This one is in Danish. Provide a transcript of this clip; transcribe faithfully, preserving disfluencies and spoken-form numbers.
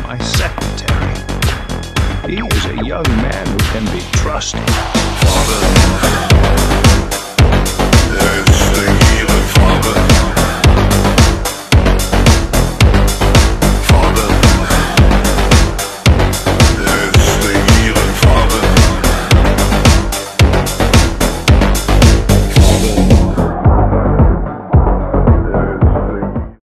my secretary. He is a young man who can be trusted. Father,